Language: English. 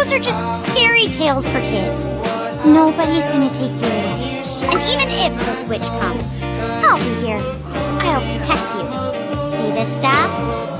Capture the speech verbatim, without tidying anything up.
Those are just scary tales for kids. Nobody's gonna take you away. And even if this witch comes, I'll be here. I'll protect you. See this staff?